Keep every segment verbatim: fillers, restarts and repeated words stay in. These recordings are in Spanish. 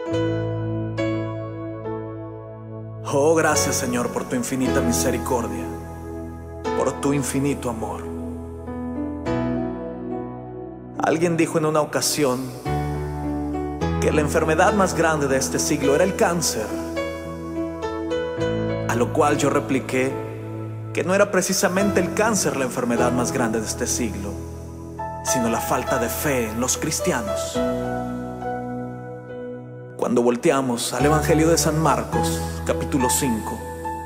Oh, gracias, Señor, por tu infinita misericordia, por tu infinito amor. Alguien dijo en una ocasión que la enfermedad más grande de este siglo era el cáncer, a lo cual yo repliqué que no era precisamente el cáncer la enfermedad más grande de este siglo, sino la falta de fe en los cristianos. Cuando volteamos al Evangelio de San Marcos, capítulo cinco,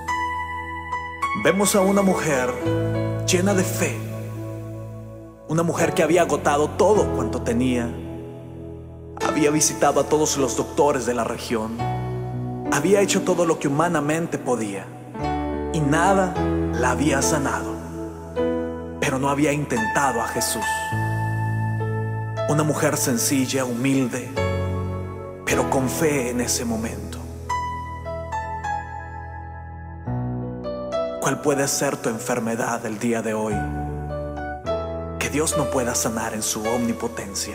vemos a una mujer llena de fe, una mujer que había agotado todo cuanto tenía, había visitado a todos los doctores de la región, había hecho todo lo que humanamente podía y nada la había sanado, pero no había intentado a Jesús. Una mujer sencilla, humilde, pero con fe en ese momento. ¿Cuál puede ser tu enfermedad el día de hoy que Dios no pueda sanar en su omnipotencia?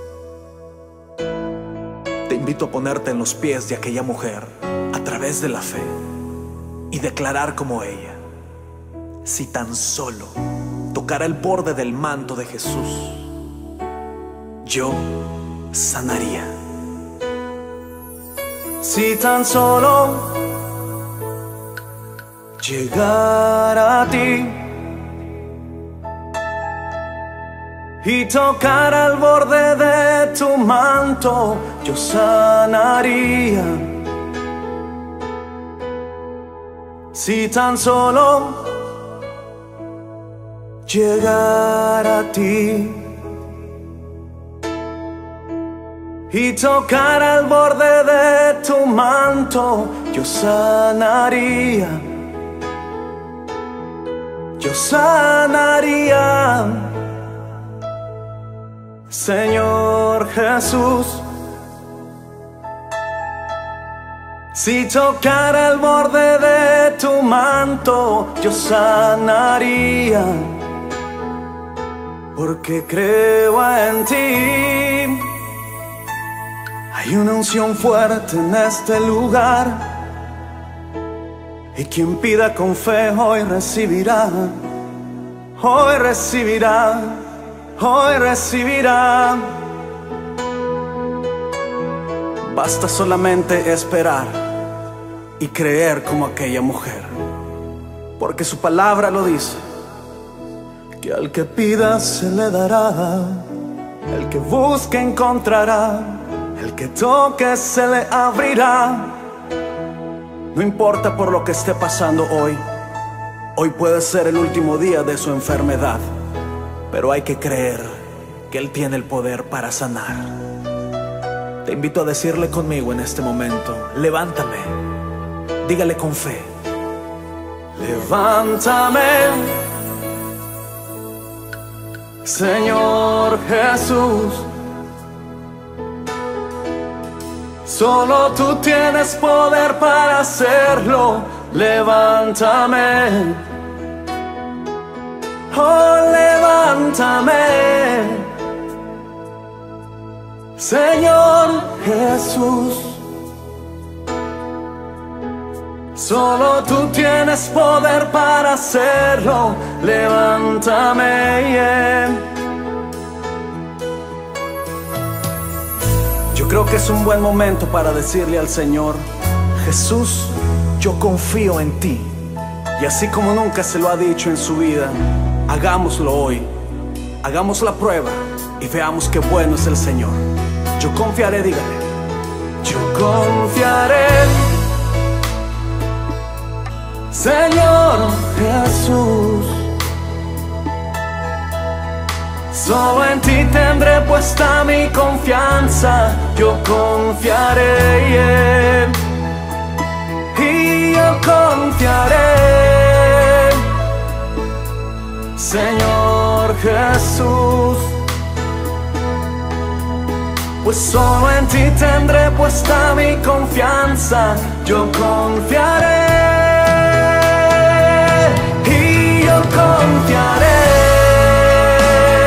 Te invito a ponerte en los pies de aquella mujer a través de la fe y declarar como ella: si tan solo tocara el borde del manto de Jesús, yo sanaría. Si tan solo llegara a ti y tocara el borde de tu manto, yo sanaría. Si tan solo llegara a ti y tocara el borde de tu manto, yo sanaría. Yo sanaría. Señor Jesús, si tocara el borde de tu manto, yo sanaría, porque creo en ti. Hay una unción fuerte en este lugar, y quien pida con fe hoy recibirá, hoy recibirá, hoy recibirá. Basta solamente esperar y creer como aquella mujer, porque su palabra lo dice, que al que pida se le dará, el que busque encontrará, el que toque se le abrirá. No importa por lo que esté pasando hoy, hoy puede ser el último día de su enfermedad, pero hay que creer que Él tiene el poder para sanar. Te invito a decirle conmigo en este momento: levántame. Dígale con fe: levántame, Señor Jesús. Solo tú tienes poder para hacerlo. Levántame, oh, levántame, Señor Jesús. Solo tú tienes poder para hacerlo. Levántame, yeah. Yo creo que es un buen momento para decirle al Señor: Jesús, yo confío en ti. Y así como nunca se lo ha dicho en su vida, hagámoslo hoy. Hagamos la prueba y veamos qué bueno es el Señor. Yo confiaré, dígale. Yo confiaré, Señor Jesús. Solo en ti tendré puesta mi confianza. Yo confiaré, yeah. Y yo confiaré, Señor Jesús. Pues solo en ti tendré puesta mi confianza. Yo confiaré y yo confiaré,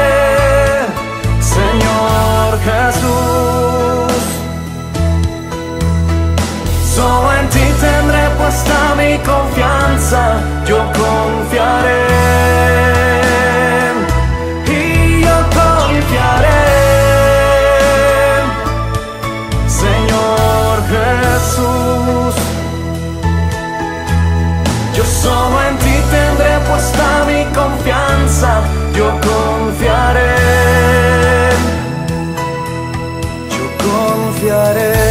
Señor Jesús. puesta mi confianza, yo confiaré. Y yo confiaré, Señor Jesús. Yo solo en ti tendré puesta mi confianza, yo confiaré, yo confiaré.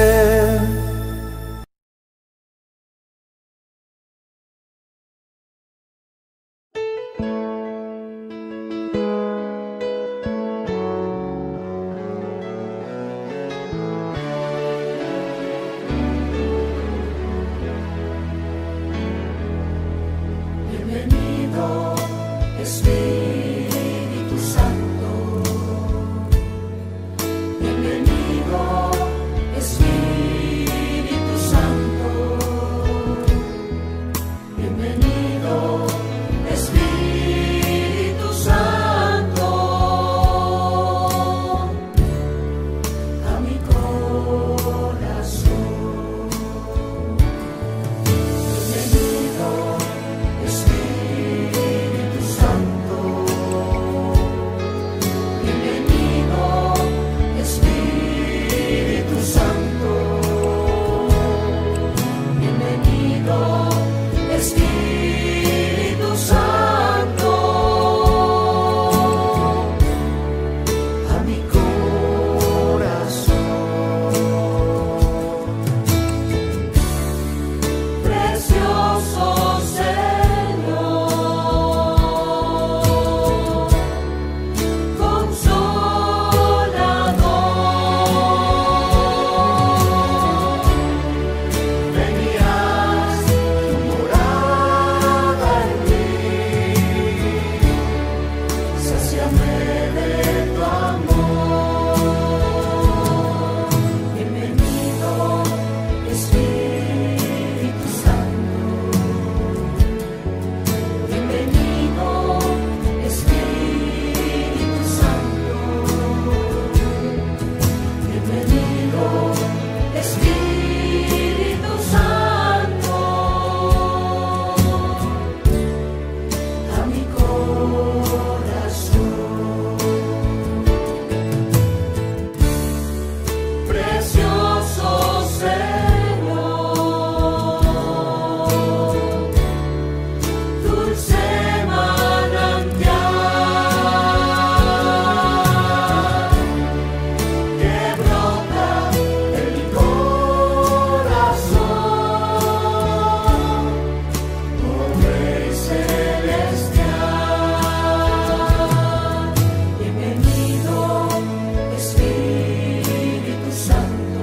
Bienvenido, Espíritu Santo. Bienvenido, Espíritu Santo. Bienvenido, Espíritu Santo, a mi corazón. Bienvenido, Espíritu Santo. Bienvenido, Espíritu Santo. Bienvenido, Espíritu Santo, a mi corazón. Precioso Señor, Consolador, venías tu morada en mí, sáciame de tu amor. Bienvenido, Espíritu Santo. Bienvenido, Espíritu Santo. Bienvenido, Espíritu Santo, a mi corazón. Precioso Señor, dulce manantial que brota en mi corazón, oh Rey celestial. Bienvenido, Espíritu Santo.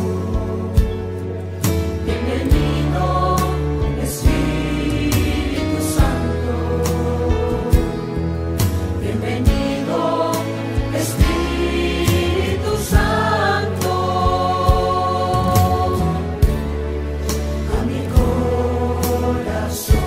Bienvenido, Espíritu Santo. Bienvenido, Espíritu Santo, a mi corazón.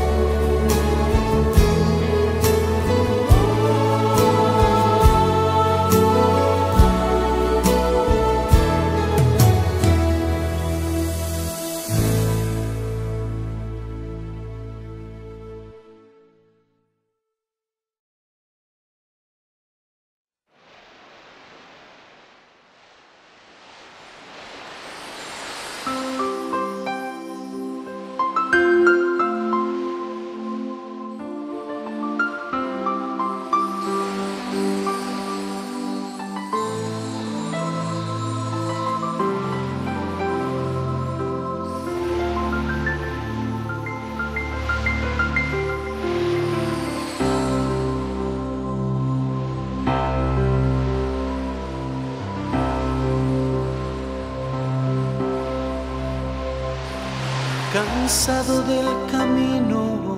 Cansado del camino,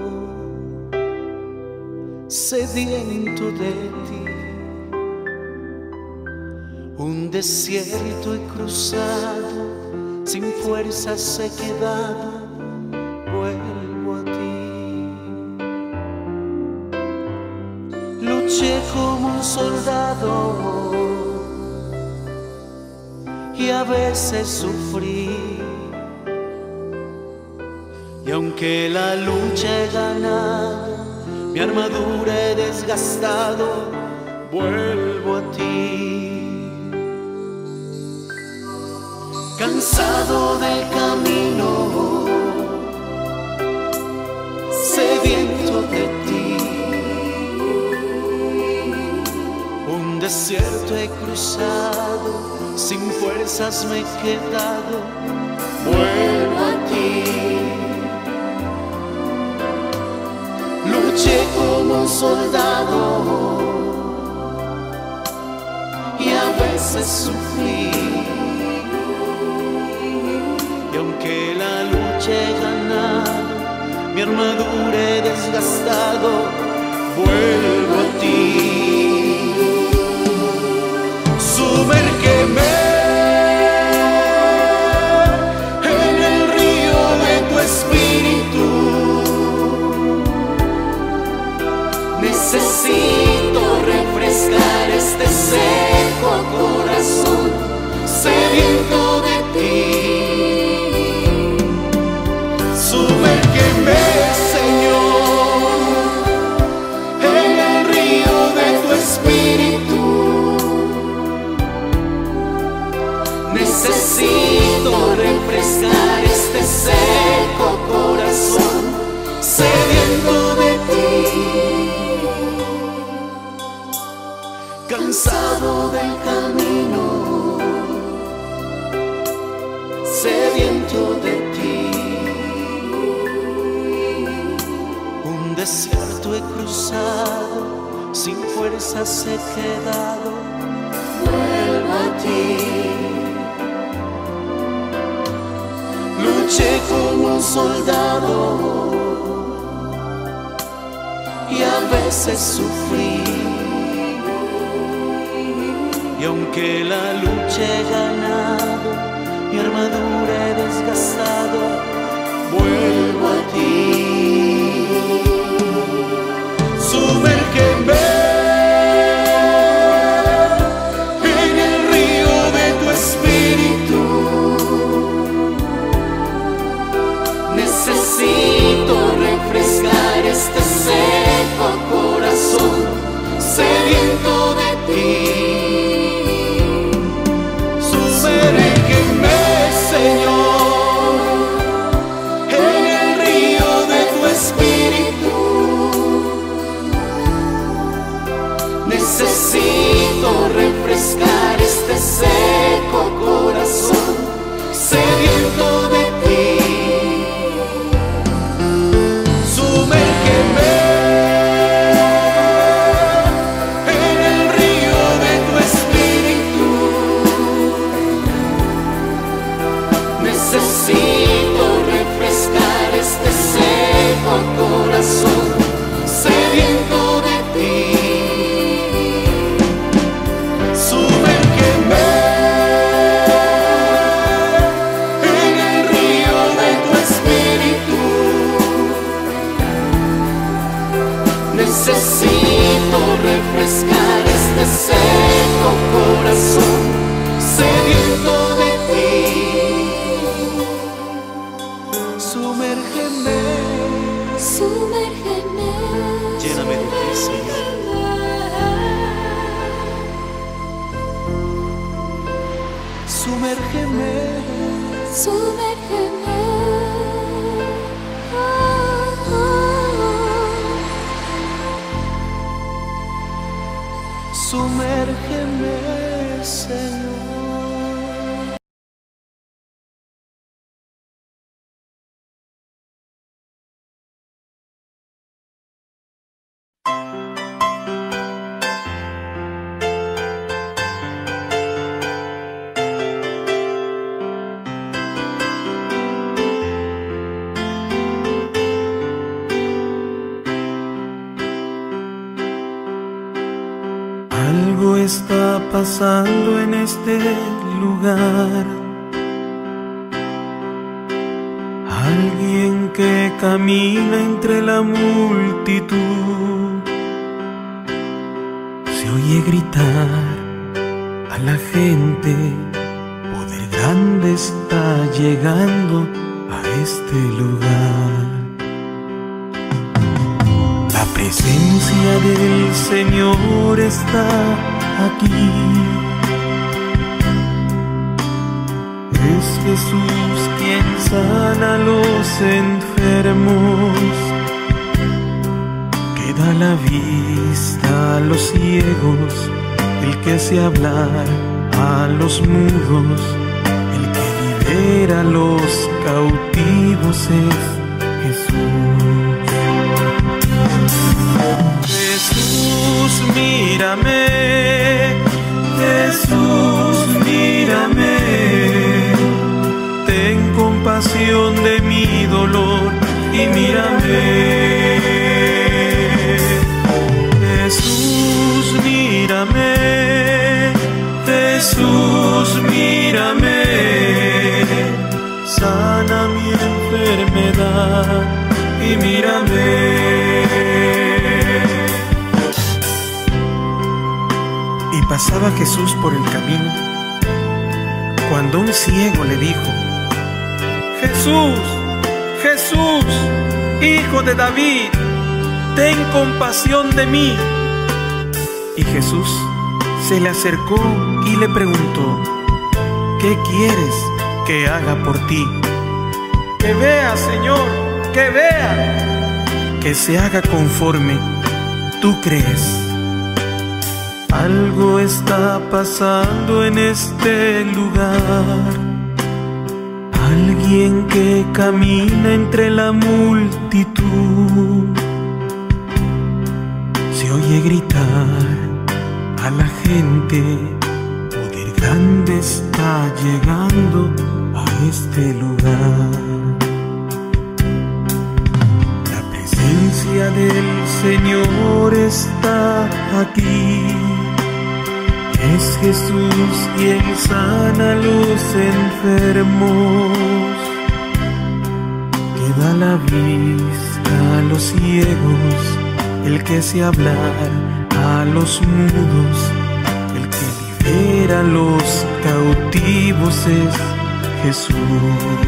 sediento de ti, un desierto he cruzado, sin fuerzas he quedado, vuelvo a ti. Luché como un soldado y a veces sufrí, aunque la lucha he ganado, mi armadura he desgastado, vuelvo a ti. Cansado del camino, sediento de ti, un desierto he cruzado, sin fuerzas me he quedado, vuelvo a ti. Luché como un soldado y a veces sufrí, y aunque la lucha he ganado, mi armadura he desgastado, vuelvo a ti. Sumérgeme en el río de tu espíritu. Necesito refrescar este seco corazón sediento de ti. Sumérgeme, Señor, en el río de tu espíritu. Necesito refrescar este seco corazón sediento de ti. Cansado del camino, sediento de ti, un desierto he cruzado, sin fuerzas he quedado, vuelvo a ti. Luché como un soldado y a veces sufrí, y aunque la lucha he ganado, mi armadura he desgastado, vuelvo a ti. Sumérgeme en el río de tu espíritu. Necesito refrescar este seco corazón sediento de ti. Sumérgeme, Señor, en el río de tu espíritu. Necesito refrescar este seco corazón sediento de ti. Sumérgeme en el río de tu espíritu. Necesito refrescar este seco corazón sediento de ti. Sumérgeme en el río de tu espíritu. Necesito refrescar este seco corazón sediento de ti. Sumérgeme, Sumérgeme, lléname de ti, Señor. Sumérgeme, sumérgeme. Oh, oh. sumérgeme, Señor. Algo está pasando en este lugar. Alguien que camina entre la multitud se oye gritar a la gente: poder grande está llegando a este lugar. La presencia del Señor está aquí. Es Jesús quien sana a los enfermos, que da la vista a los ciegos, el que hace hablar a los mudos, el que libera a los cautivos es Jesús. Jesús, mírame, Jesús, mírame, ten compasión de mi dolor y mírame. Jesús, mírame, Jesús, mírame, sana mi enfermedad y mírame. Y pasaba Jesús por el camino, cuando un ciego le dijo: Jesús, Jesús, Hijo de David, ten compasión de mí. Y Jesús se le acercó y le preguntó: ¿qué quieres que haga por ti? Que vea, Señor, que vea. Que se haga conforme tú crees. Algo está pasando en este lugar. Alguien que camina entre la multitud se oye gritar a la gente: poder grande está llegando a este lugar. La presencia del Señor está aquí. Es Jesús quien sana a los enfermos, que da la vista a los ciegos, el que hace hablar a los mudos, el que libera a los cautivos es Jesús.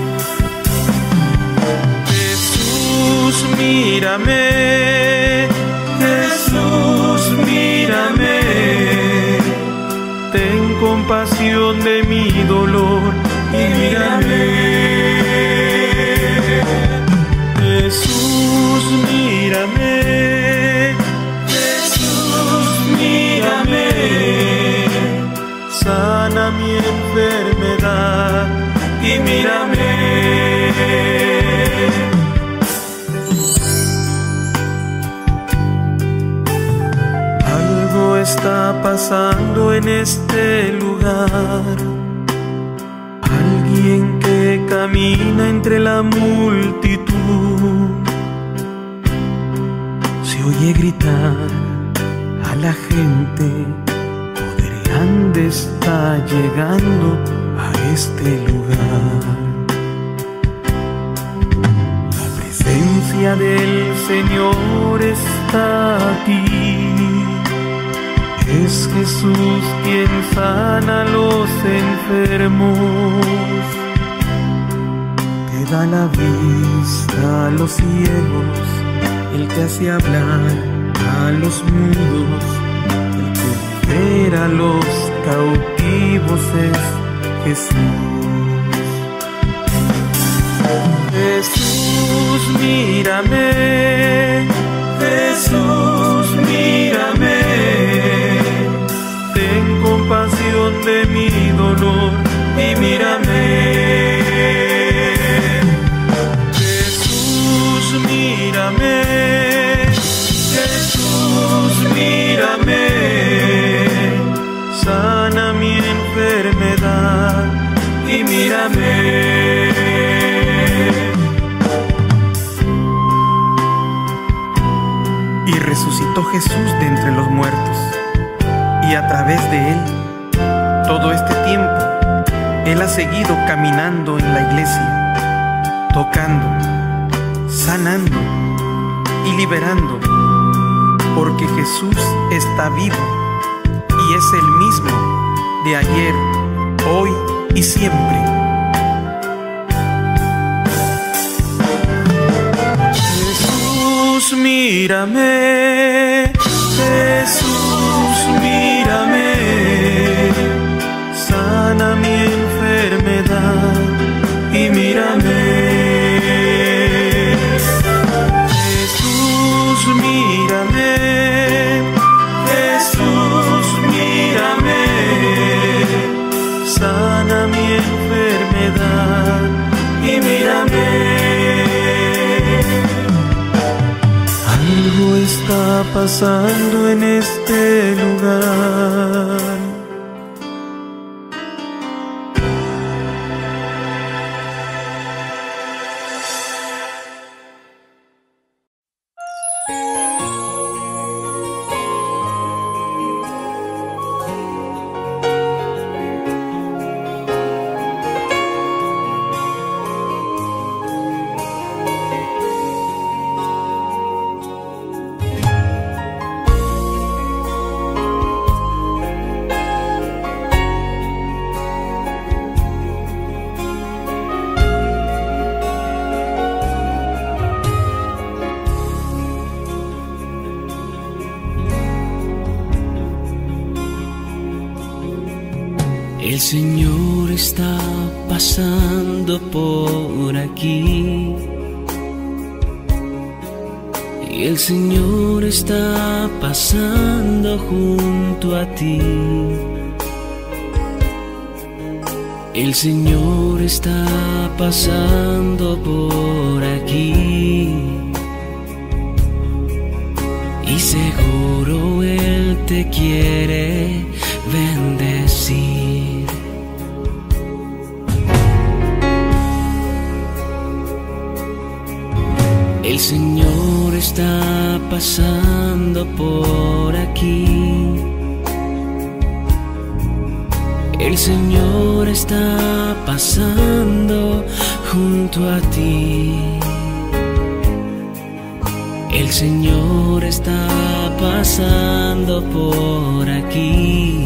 Jesús, mírame, Jesús, mírame, ten compasión de mi dolor y mírame. Jesús, mírame, Jesús, mírame, sana mi enfermedad y mírame. Algo está pasando en este lugar. Alguien que camina entre la multitud se oye gritar a la gente: poder grande está llegando a este lugar. La presencia del Señor está aquí. Es Jesús quien sana a los enfermos, que da la vista a los ciegos, el que hace hablar a los mudos, el que libera a los cautivos es Jesús. Jesús, mírame, Jesús, mírame, ten compasión de mi dolor y mírame. Jesús, mírame, Jesús, mírame, sana mi enfermedad y mírame. Y resucitó Jesús de entre los muertos, y a través de Él, todo este tiempo, Él ha seguido caminando en la iglesia, tocando, sanando y liberando, porque Jesús está vivo y es el mismo de ayer, hoy y siempre. mírame, Jesús, mírame, sana mi enfermedad y mírame. Jesús, mírame, Jesús, mírame, sana mi enfermedad y mírame. Algo está pasando en este lugar. El Señor está pasando por aquí y el Señor está pasando junto a ti. El Señor está pasando por aquí y seguro Él te quiere bendecir. El Señor está pasando por aquí. El Señor está pasando junto a ti. El Señor está pasando por aquí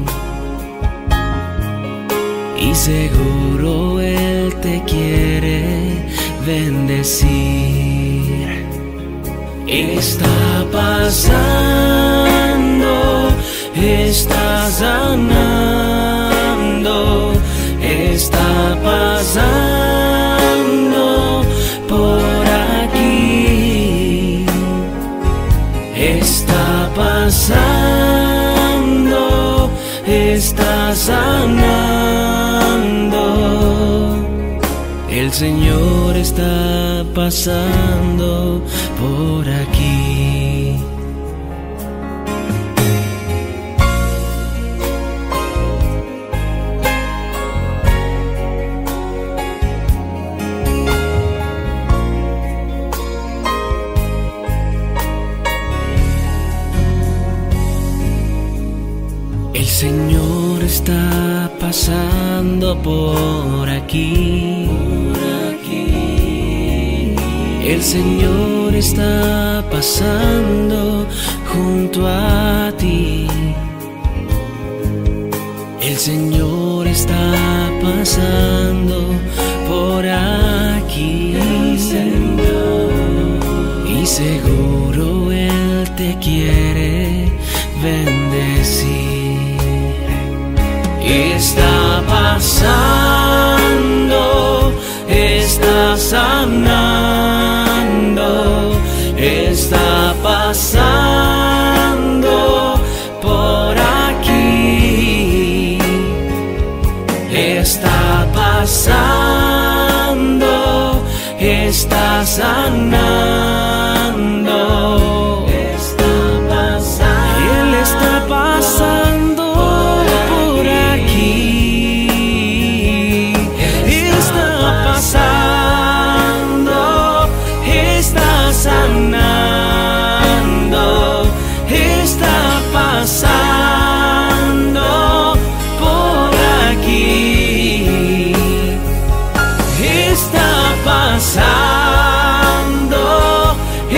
y seguro Él te quiere bendecir. Está pasando, está sanando, está pasando por aquí. Está pasando, está sanando. El Señor está pasando por aquí. El Señor está pasando por aquí. El Señor está pasando junto a ti. El Señor está pasando por aquí. Y seguro Él te quiere bendecir. Está pasando, está sanando, está pasando por aquí. Está pasando, está sanando, está pasando. Él está pasando por aquí. Está pasando, está sanando, está pasando por aquí. Está pasando,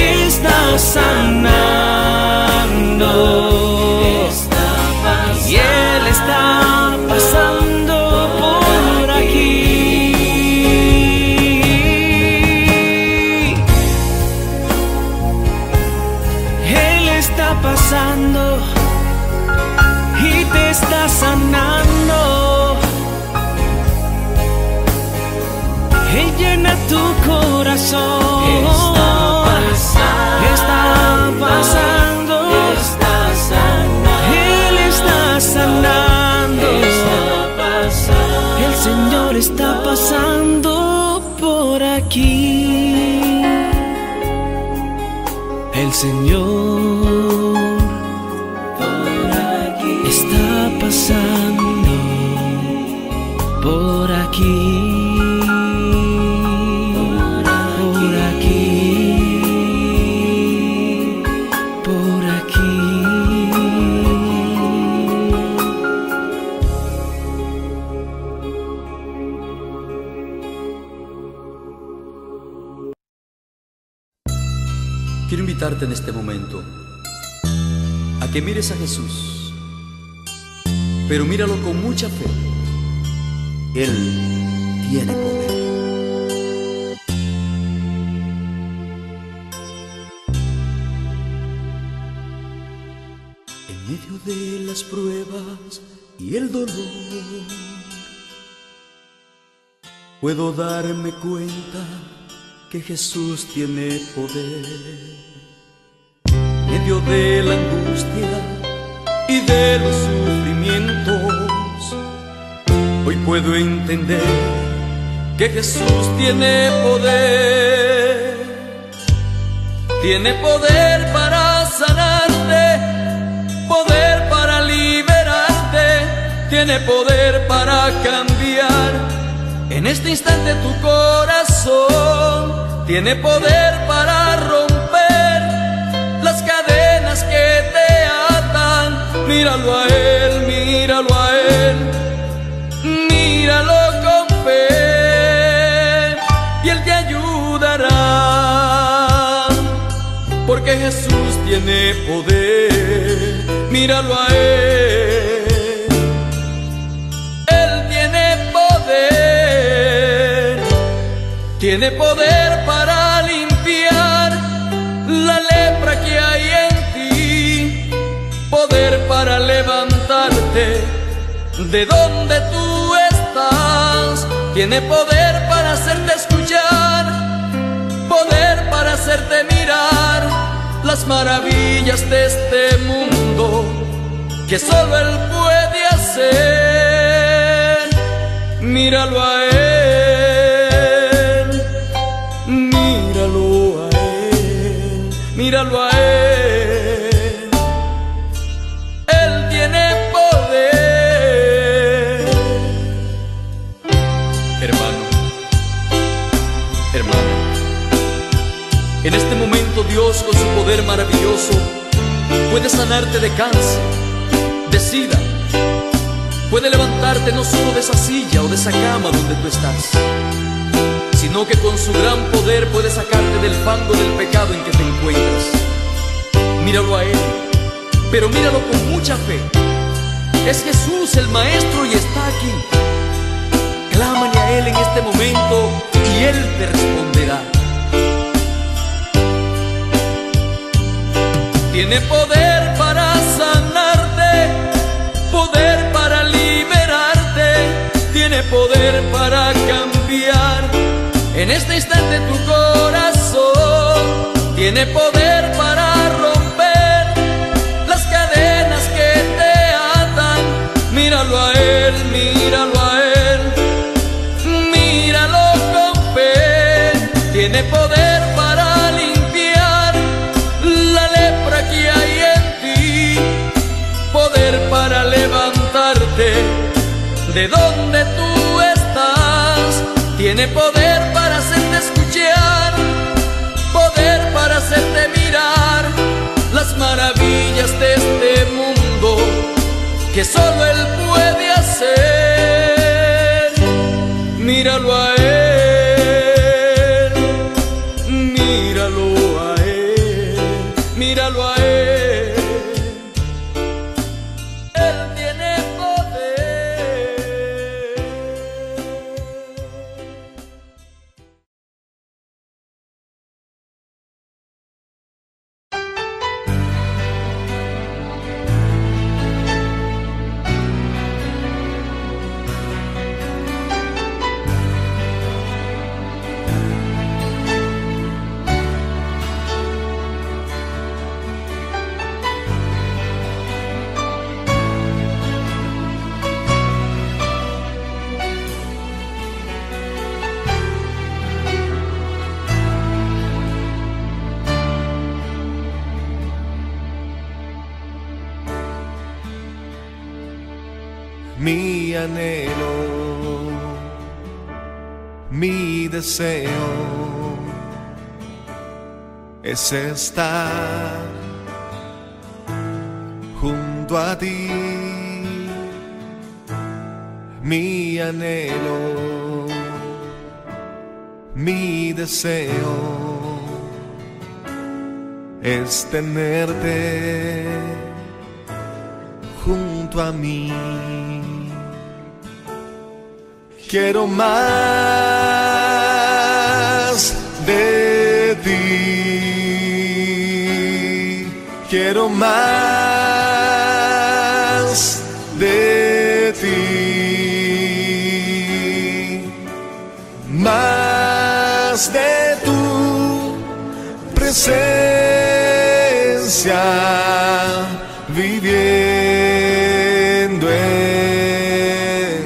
Señor está pasando por aquí. El Señor por aquí está pasando por aquí. Por aquí. Por aquí. Quiero invitarte en este momento a que mires a Jesús, pero míralo con mucha fe. Él tiene poder. En medio de las pruebas y el dolor, puedo darme cuenta que Jesús tiene poder. En medio de la angustia y de los sufrimientos, hoy puedo entender que Jesús tiene poder. Tiene poder para sanarte, poder para liberarte, tiene poder para cambiar en este instante tu corazón. Tiene poder para romper las cadenas que te atan. Míralo a Él, míralo a Él, míralo con fe y Él te ayudará, porque Jesús tiene poder. Míralo a Él, Él tiene poder. Tiene poder para limpiar la lepra que hay en ti, poder para levantarte de donde tú estás. Tiene poder para hacerte escuchar, poder para hacerte mirar las maravillas de este mundo que solo Él puede hacer. Míralo a Él. Míralo a Él, Él tiene poder. Hermano, hermana, en este momento Dios con su poder maravilloso puede sanarte de cáncer, de sida, puede levantarte no solo de esa silla o de esa cama donde tú estás, sino que con su gran poder puede sacarte del fango del pecado en que te encuentras. Míralo a Él, pero míralo con mucha fe. Es Jesús el Maestro y está aquí. Clámale a Él en este momento y Él te responderá. Tiene poder para sanarte, poder para liberarte, tiene poder para cambiar en este instante tu corazón. Tiene poder para romper las cadenas que te atan. Míralo a Él, míralo a Él, míralo con fe. Tiene poder para limpiar la lepra que hay en ti, poder para levantarte de donde tú estás. Tiene poder para hacerte escuchar, poder para hacerte mirar las maravillas de este mundo que solo Él puede hacer. Míralo a Él, míralo a Él, míralo a Él. Él tiene poder. anhelo, mi deseo es estar junto a ti. Mi anhelo, mi deseo es tenerte junto a mí. Quiero más de ti, quiero más de ti, más de tu presencia viviendo en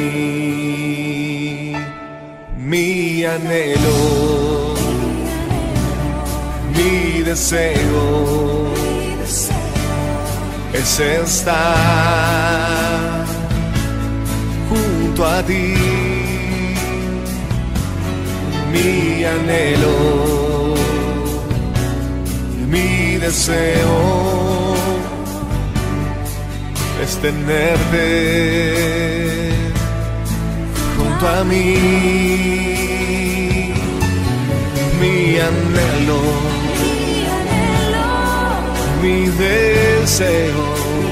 mí. Mi anhelo, mi deseo es estar junto a ti. Mi anhelo, mi deseo es tenerte junto a mí. Mi anhelo, mi deseo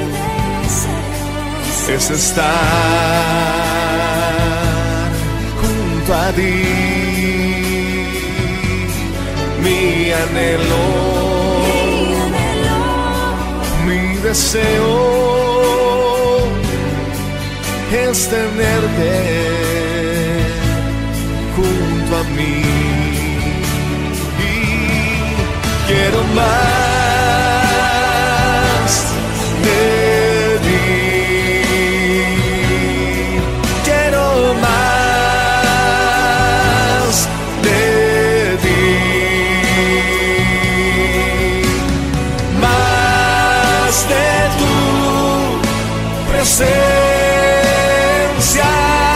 es estar junto a ti. Mi anhelo, mi deseo es tenerte junto a mí. Y quiero más de ti, quiero más de ti, más de tu presencia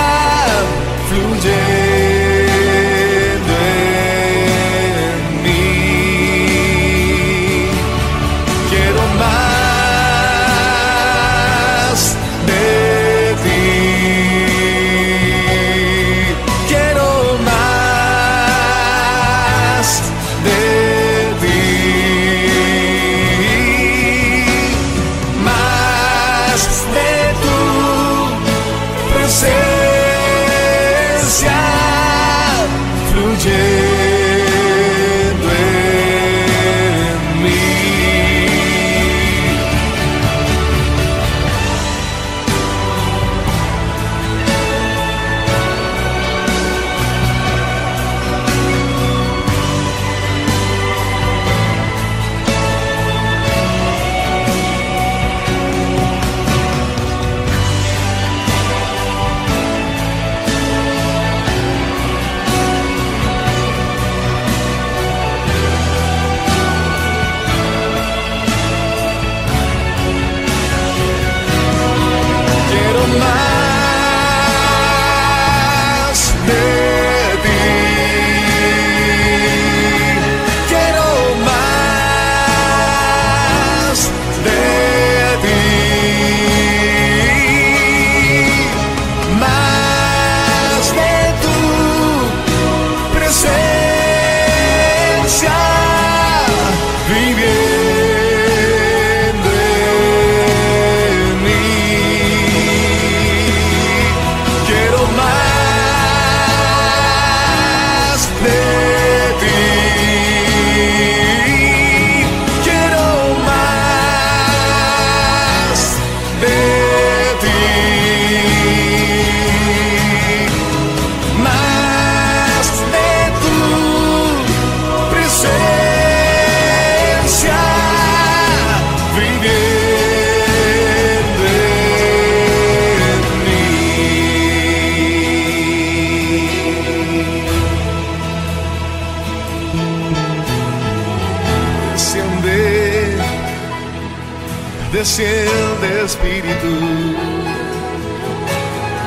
fluyendo en mí. Quiero más de ti, quiero más de ti, más de tu presencia fluyendo en mí. Quiero más de ti, quiero más de ti, más de tu presencia viviendo en mí. Quiero más de ti, quiero más de ti, más de tu presencia viviendo en mí. Desciende, desciende Espíritu,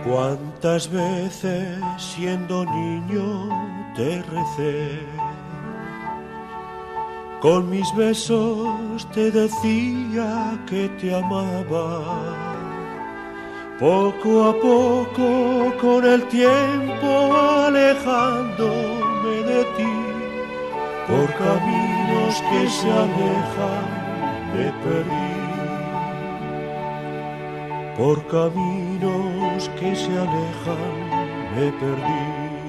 Cuántas veces siendo niño te recé, con mis besos te decía que te amaba. Poco a poco con el tiempo alejándome de ti, por caminos que se alejan me perdí. Por caminos que se alejan me perdí.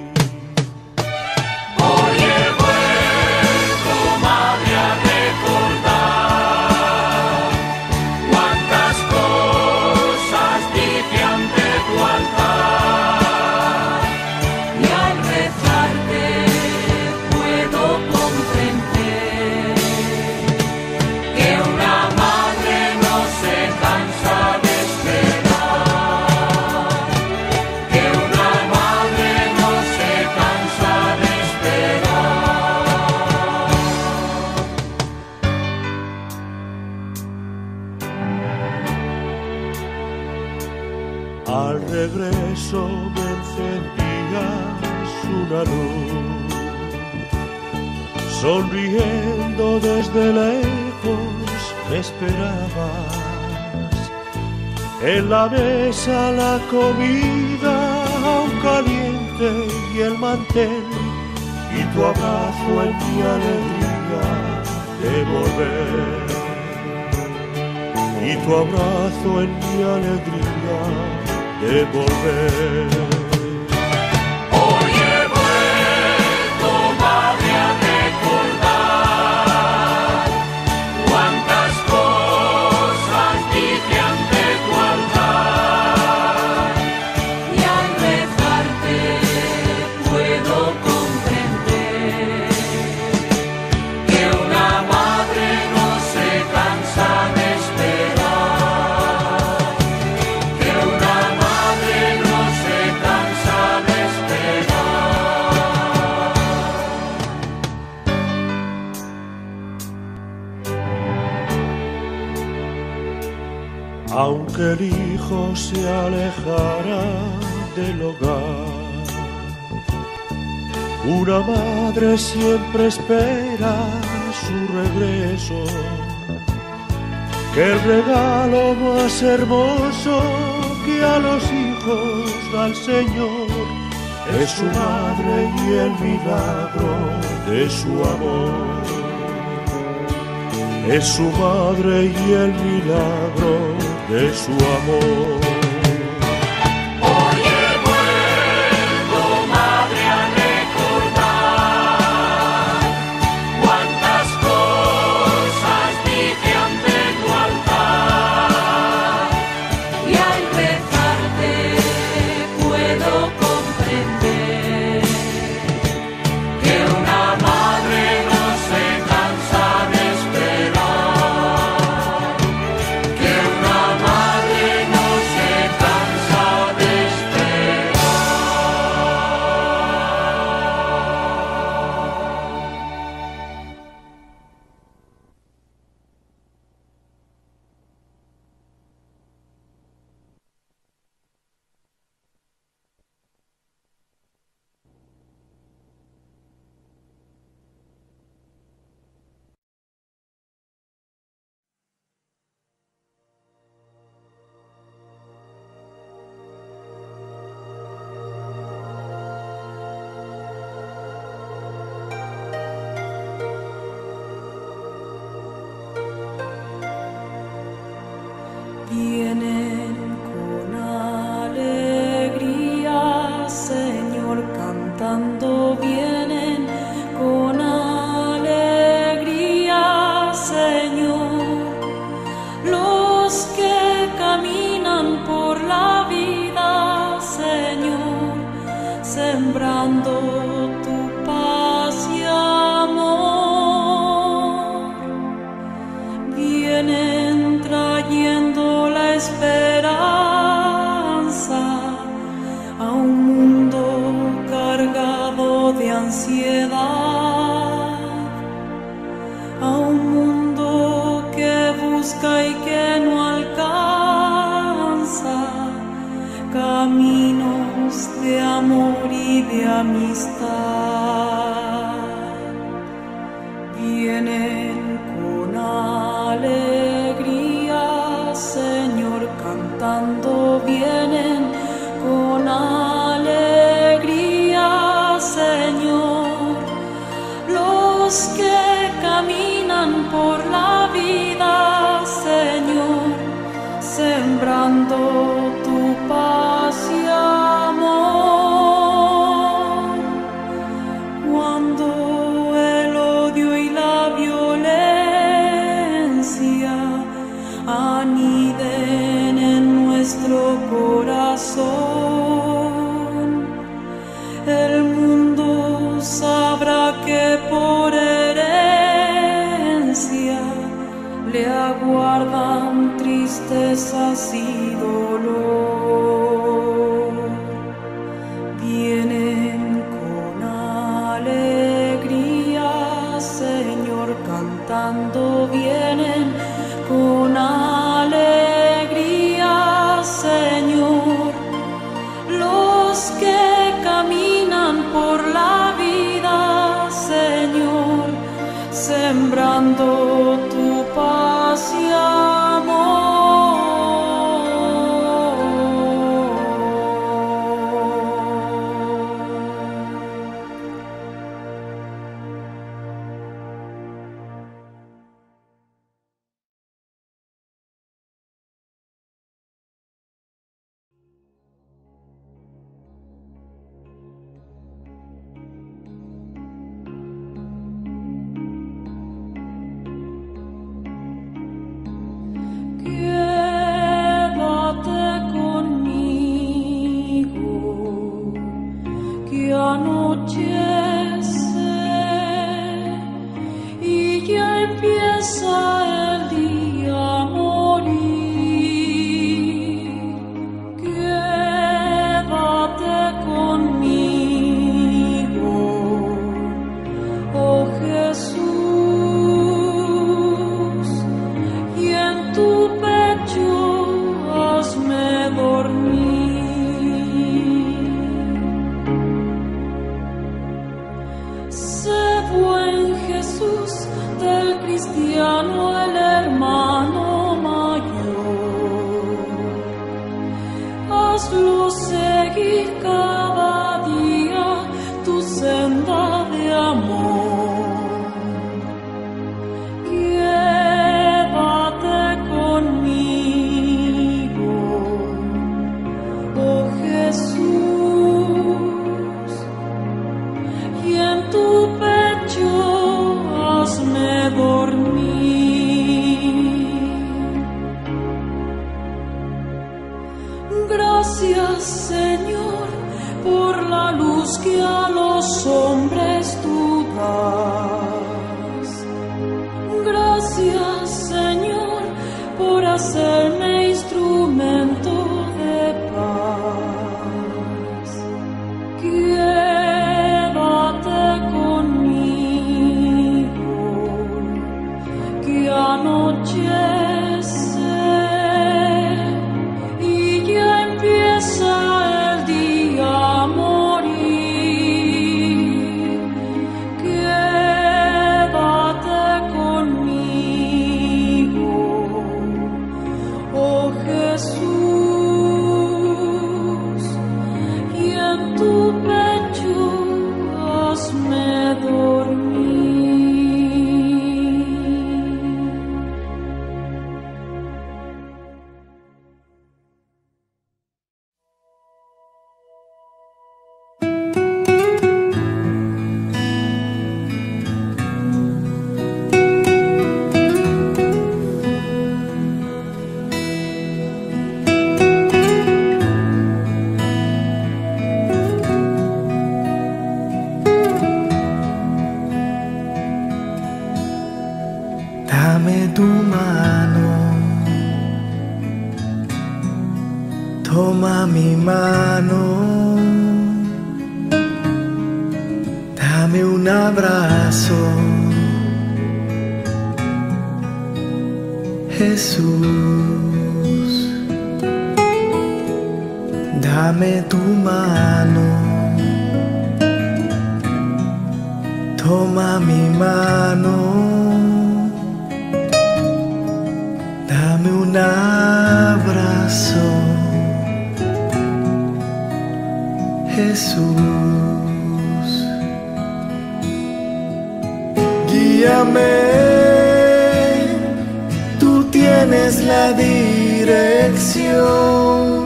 Hoy he vuelto, madre, a recordar cuántas cosas dije ante tu altar, y al rezarte puedo comprender que una madre no se cansa de al regreso me encendías una luz, sonriendo desde lejos me esperabas. En la mesa la comida aún caliente y el mantel, y tu abrazo en mi alegría de volver. Y tu abrazo en mi alegría de volver. Hoy he vuelto, madre, a recordar cuántas cosas dije ante tu altar, y al rezarte puedo comprender que una madre no se cansa de esperar, que una madre no se cansa de esperar. Aunque el hijo se alejara del hogar, una madre siempre espera su regreso, que el regalo más hermoso que a los hijos da el Señor es su madre y el milagro de su amor. Es su madre y el milagro de su amor. Hoy he vuelto, madre, a recordar cuántas cosas dije ante tu altar, y al rezarte puedo comprender que una madre no se cansa de esperar, que una madre no se cansa de Vienen con alegría, Señor, cantando, vienen con alegría, Señor, los que caminan por la vida, Señor, sembrando tu paz y amor. Vienen trayendo la esperanza a un mundo cargado de ansiedad, a un mundo que busca y que no alcanza. caminos de amor y de amistad. Vienen con alegría, Señor, cantando, vienen con alegría, Señor, los que caminan por la vida, Señor, sembrando tu paz y amor. Cuando el odio y la violencia aniden en nuestro corazón, el mundo sabrá que por herencia le aguardan tristezas y dolor. Vienen con alegría, Señor, cantando, vienen con alegría, Señor, los que caminan por la vida, Señor, sembrando tu paz y amor. Quédate conmigo, que anochece y ya empieza el día a morir. Quédate conmigo, oh Jesús, y en tu pecho hazme dormir. Sé buen Jesús del cristiano, el hermano mayor. Hazlo seguir cada día tu senda de amor. Quédate conmigo, oh Jesús, y en tu pecho hazme dormir. Gracias, Señor, por la luz que a los hombres tú das. Gracias, Señor, por hacerme instrumento de paz. Quédate conmigo, que anochece y ya empieza el día a morir. Quédate conmigo, oh Jesús, y en tu pecho hazme dormir. Dame tu mano, toma mi mano, dame un abrazo, Jesús. Dame tu mano, toma mi mano, dame un abrazo, Jesús. Guíame, tú tienes la dirección.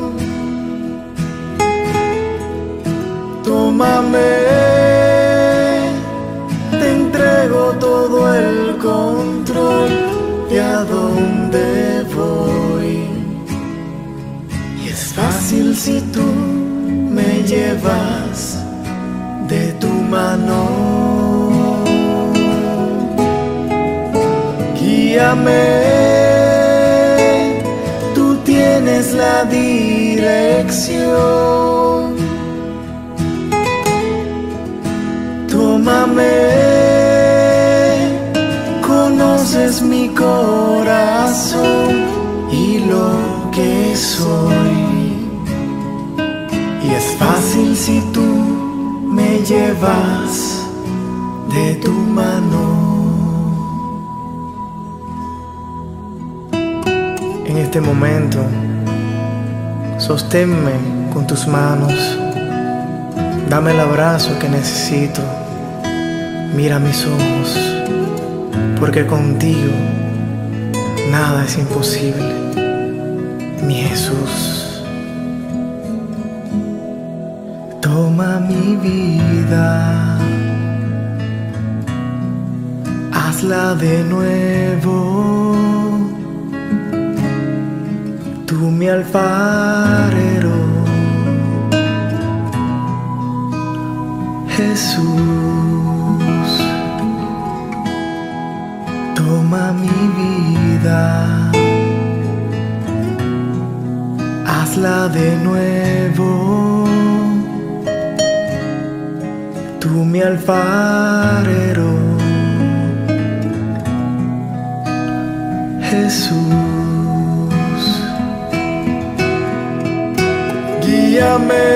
Tómame, te entrego todo el control de a dónde voy. Y es fácil si tú me llevas de tu mano. Guíame, tú tienes la dirección. Tómame, conoces mi corazón y lo que soy. Y es fácil si tú me llevas de tu mano. En este momento, sosténme con tus manos. Dame el abrazo que necesito. Mira mis ojos, porque contigo nada es imposible, mi Jesús. Toma mi vida, hazla de nuevo. Tú mi alfarero, Jesús. Toma mi vida, hazla de nuevo. Tú mi alfarero, Jesús. Guíame,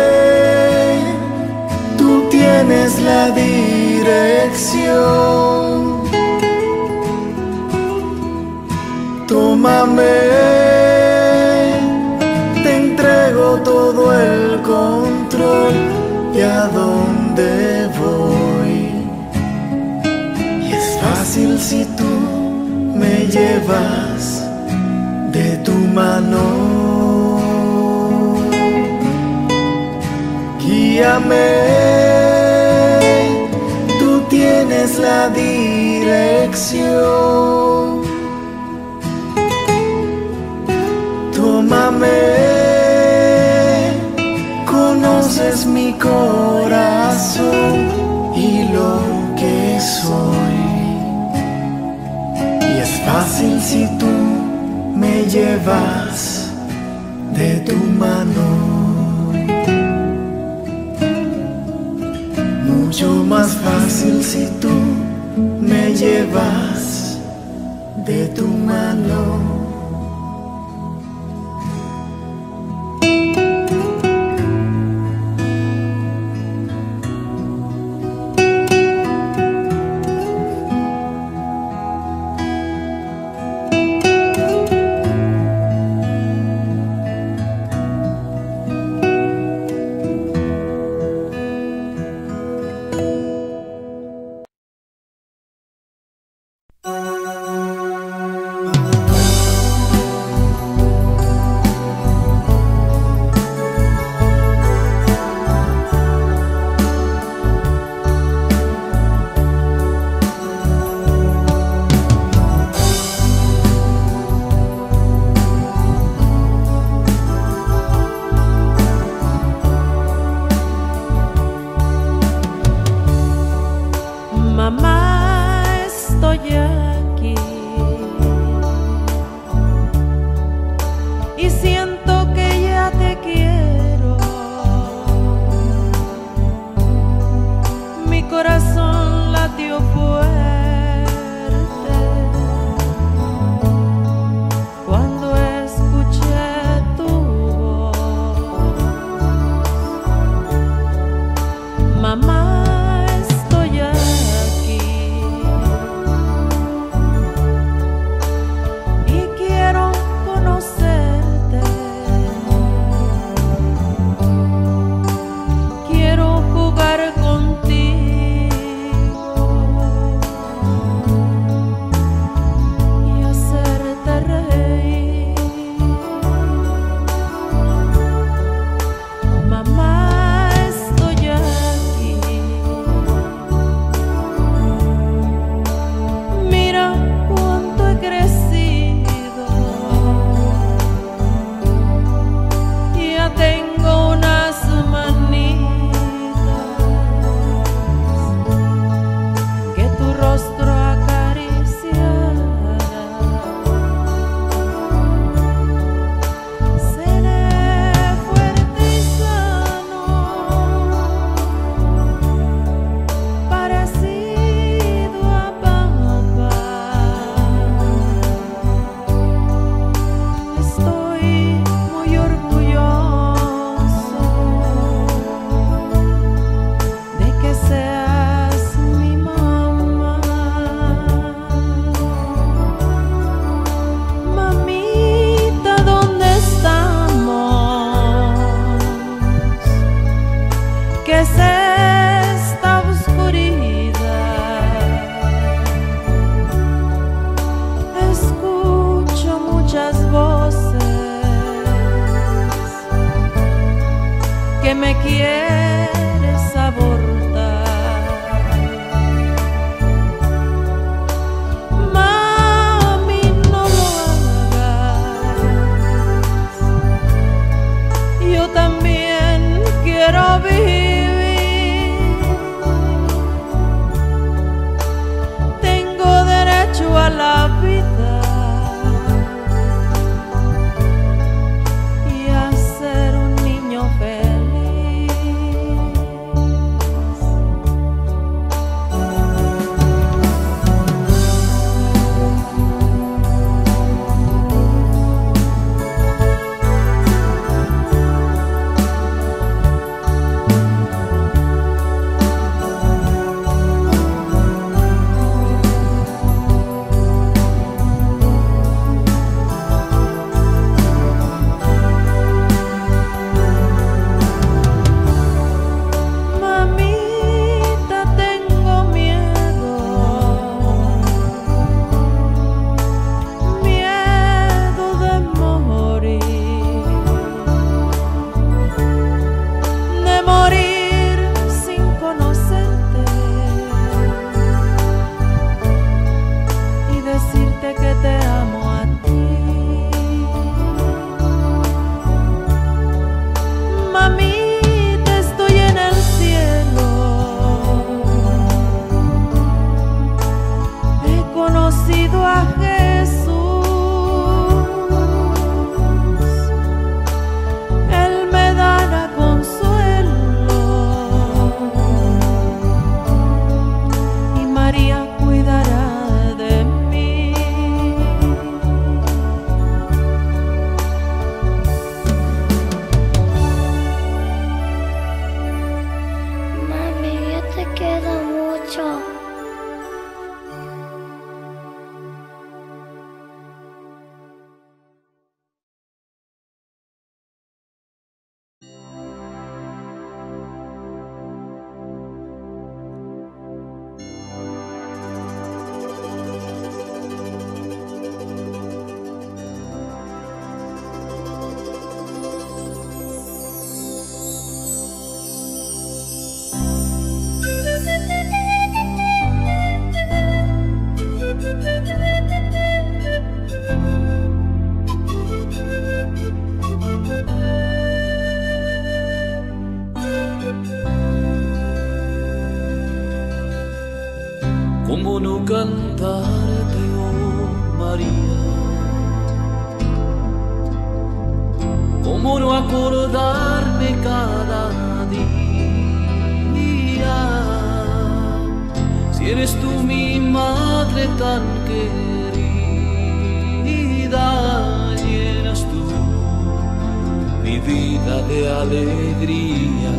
tú tienes la dirección. Tómame, te entrego todo el control de a dónde voy. Y es fácil si tú me llevas de tu mano. Guíame, tú tienes la dirección. Tómame, conoces mi corazón y lo que soy. Y es fácil si tú me llevas de tu mano. Mucho más fácil si tú me llevas de tu mano. que me quieres abortar. Mami, no lo hagas. Yo también quiero vivir. Tengo derecho a la vida. ¿Cómo no cantarte, oh María? ¿Cómo no acordarme cada día? Si eres tú mi madre tan querida, llenas tú mi vida de alegría.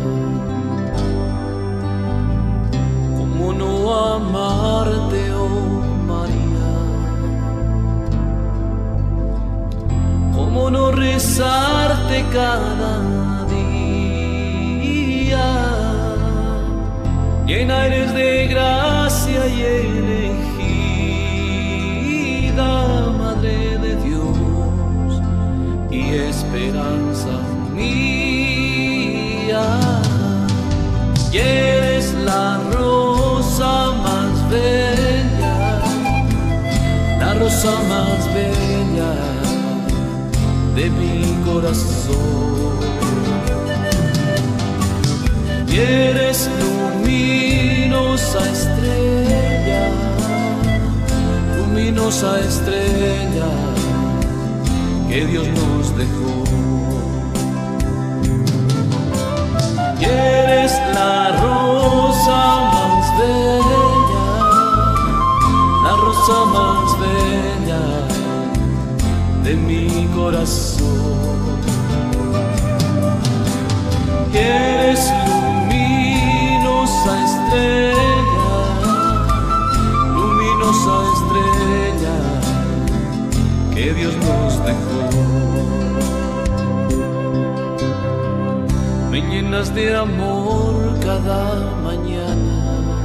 ¿Cómo no amarte, oh María? ¿Cómo no rezarte cada día? Llena eres de gracia y elegida, Madre de Dios y esperanza mía. Y eres la rosa más bella, la rosa más bella de mi corazón. Y eres luminosa estrella, luminosa estrella que Dios nos dejó. Y eres la rosa más bella, la rosa más bella de mi corazón. Y eres luminosa estrella, luminosa estrella que Dios nos dejó. Me llenas de amor cada mañana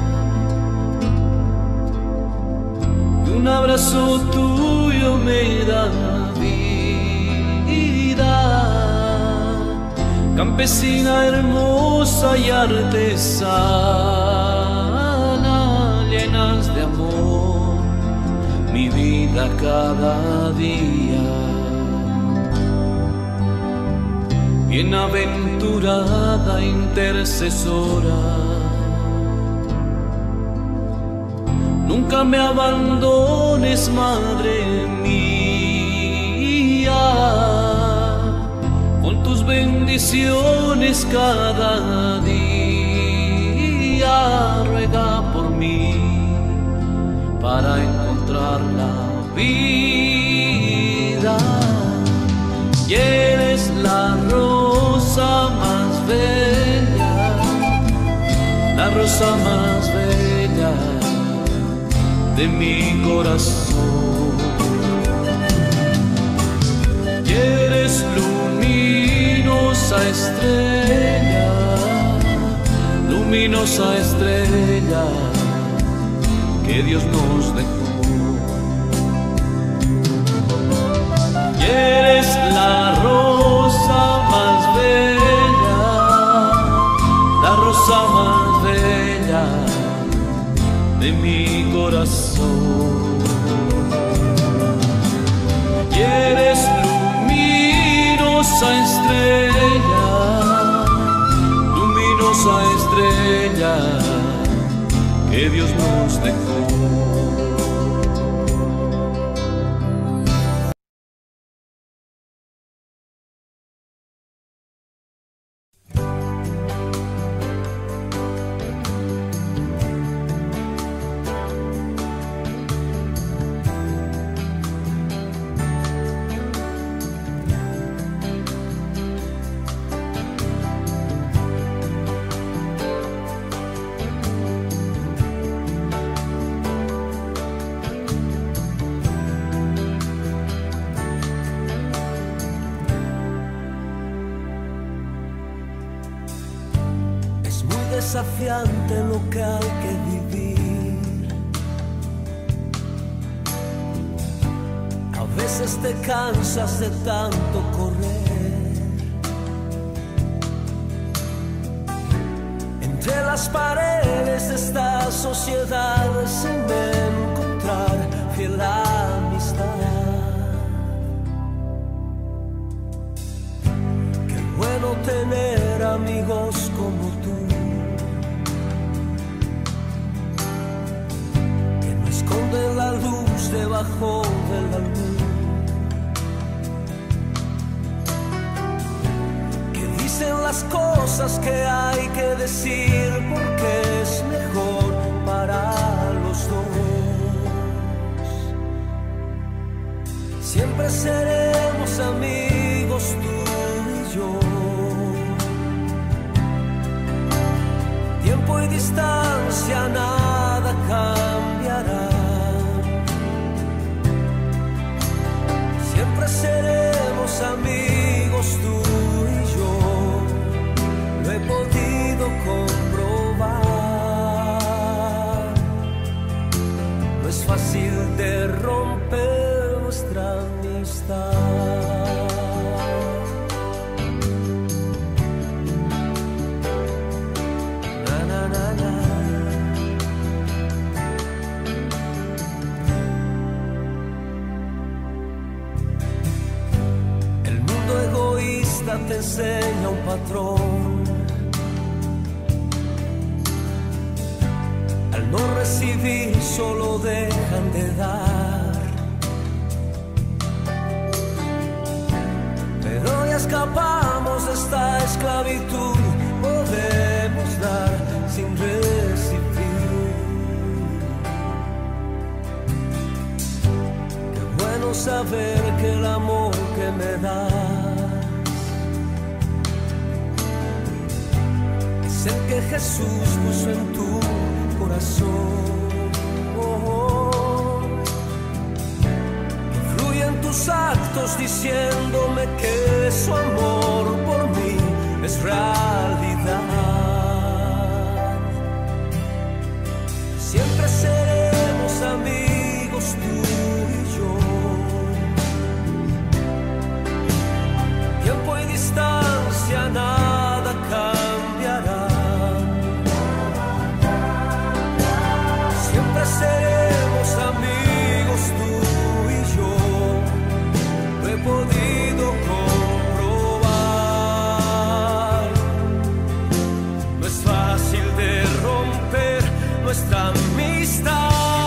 y un abrazo tuyo me da vida. campesina hermosa y artesana, llenas de amor mi vida cada día. Bienaventurada intercesora, nunca me abandones, Madre mía, con tus bendiciones cada día. Ruega por mí para encontrar la vida. Y eres la rosa más bella, la rosa más bella de mi corazón. Y eres luminosa estrella, luminosa estrella que Dios nos dejó. Y eres la rosa más bella, la rosa más bella de mi corazón. Y eres luminosa estrella, luminosa estrella que Dios nos dejó. Desafiante lo que hay que vivir. A veces te cansas de tanto correr. Entre las paredes de esta sociedad sin encontrar fiel amistad. Qué bueno tener amigos como tú, esconde la luz debajo de la luz, que dicen las cosas que hay que decir porque es mejor para los dos. Siempre seremos amigos tú y yo. Tiempo y distancia nada cambiará. Siempre seremos amigos tú y yo, lo he podido comprobar. No es fácil de romper nuestra amistad. Na, na, na, na. Te enseña un patrón. Al no recibir solo dejan de dar. Pero ya escapamos de esta esclavitud, podemos dar sin recibir. Qué bueno saber que el amor que me das es el que Jesús puso en tu corazón. Oh, oh. Influye en tus actos diciéndome que su amor por mí es realidad. Siempre seremos amigos tú y yo. Tiempo y distancia nada nuestra amistad.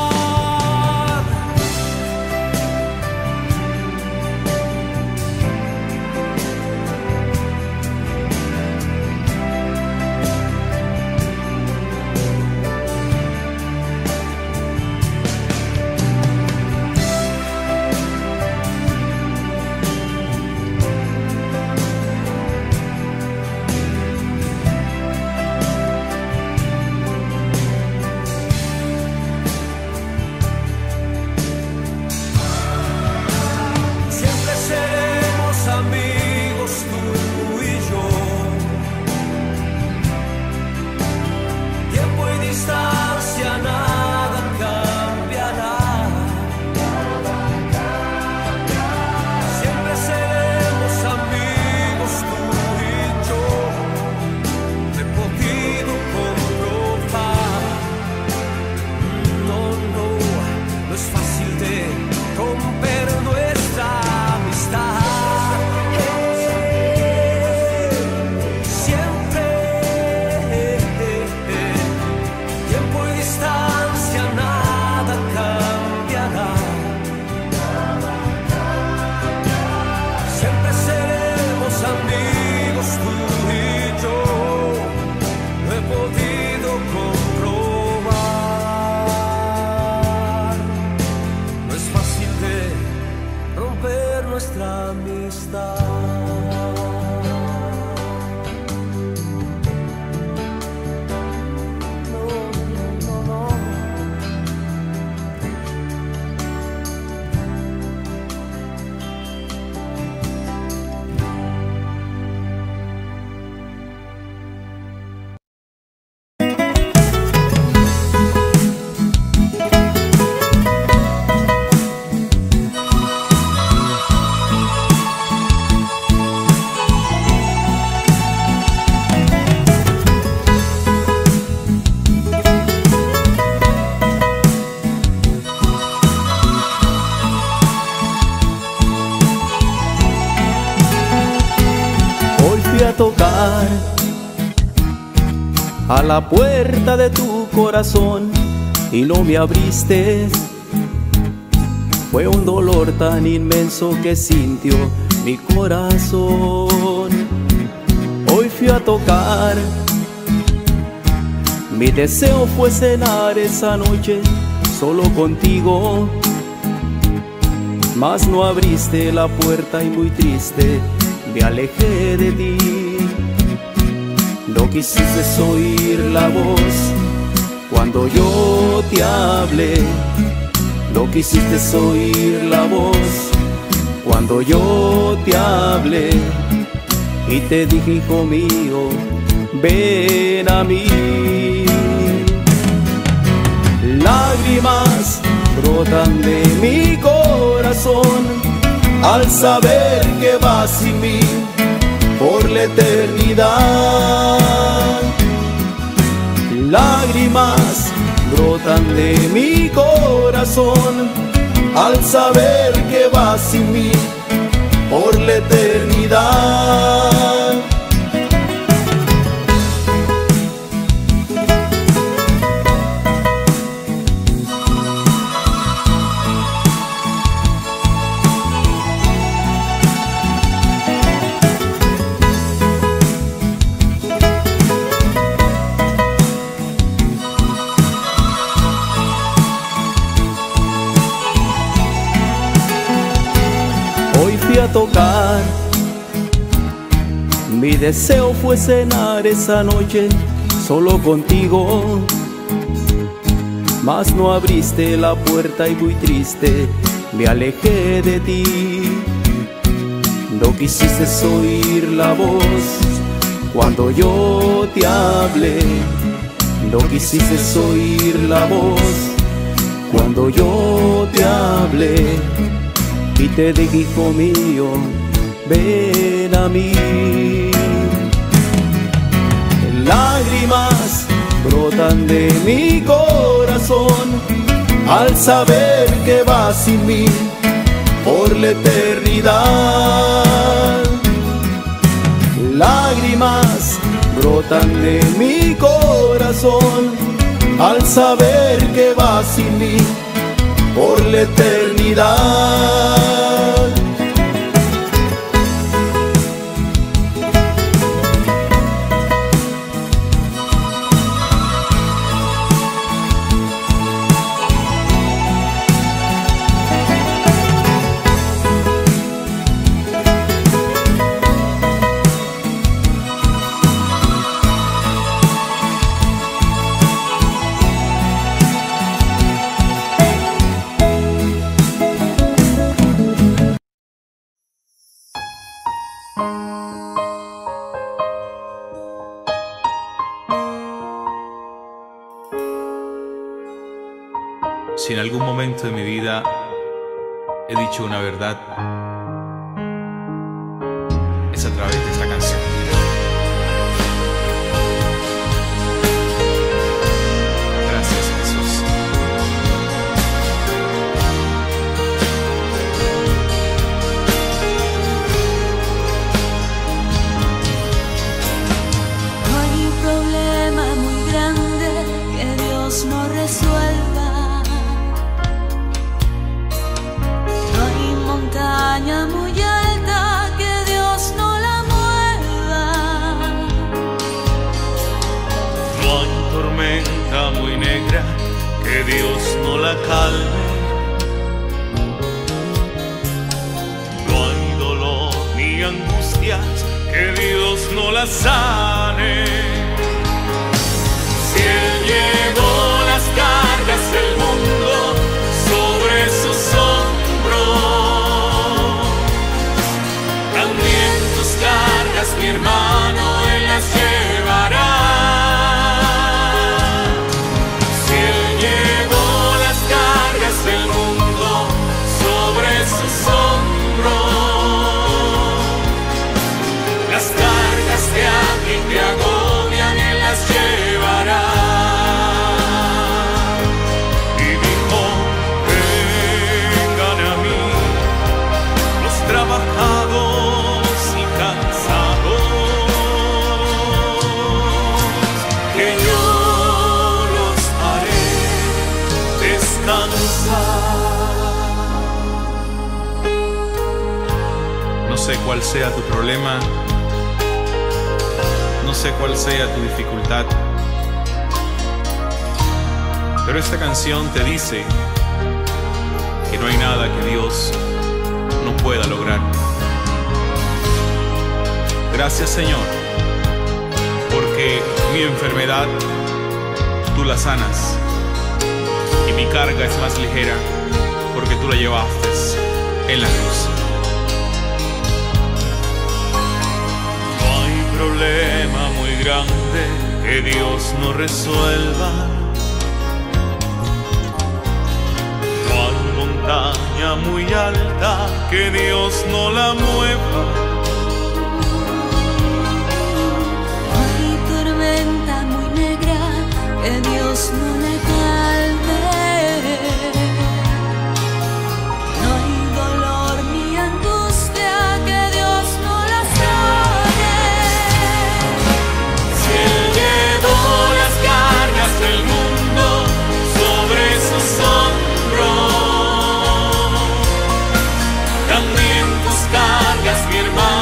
Nuestra amistad. A tocar a la puerta de tu corazón y no me abriste. Fue un dolor tan inmenso que sintió mi corazón. Hoy fui a tocar, mi deseo fue cenar esa noche solo contigo, mas no abriste la puerta y muy triste me alejé de ti. No quisiste oír la voz cuando yo te hablé. No quisiste oír la voz cuando yo te hablé. Y te dije, hijo mío, ven a mí. Lágrimas brotan de mi corazón al saber que vas sin mí por la eternidad. Lágrimas brotan de mi corazón al saber que vas sin mí por la eternidad. A tocar, mi deseo fue cenar esa noche solo contigo, mas no abriste la puerta y muy triste me alejé de ti. No quisiste oír la voz cuando yo te hablé. No quisiste oír la voz cuando yo te hablé. Y te dije, hijo mío, ven a mí. Lágrimas brotan de mi corazón al saber que vas sin mí por la eternidad. Lágrimas brotan de mi corazón al saber que vas sin mí por la eternidad. Si en algún momento de mi vida he dicho una verdad, es a través de esta canción. Gracias, Jesús. No hay problema muy grande que Dios no resuelva. Montaña muy alta que Dios no la mueva. No hay tormenta muy negra que Dios no la calme. No hay dolor ni angustias que Dios no la sane. Si Él llevó las cargas del mundo sobre sus hombros, mi hermano, Él las llevará. Si Él llevó las cargas del mundo sobre sus hombros, las cargas de alguien que agobian, Él las llevará. Y dijo, vengan a mí los trabajados y cansados, no sé cuál sea tu problema, no sé cuál sea tu dificultad, pero esta canción te dice que no hay nada que Dios no pueda lograr. Gracias, Señor, porque mi enfermedad tú la sanas y mi carga es más ligera porque tú la llevaste en la cruz. No hay problema muy grande que Dios no resuelva. No hay montaña muy alta que Dios no la mueva. No hay tormenta muy negra que Dios no le calme. No hay dolor ni angustia que Dios no la sane. Si Él llevó las cargas del mundo sobre sus hombros, también tus cargas, mi hermano.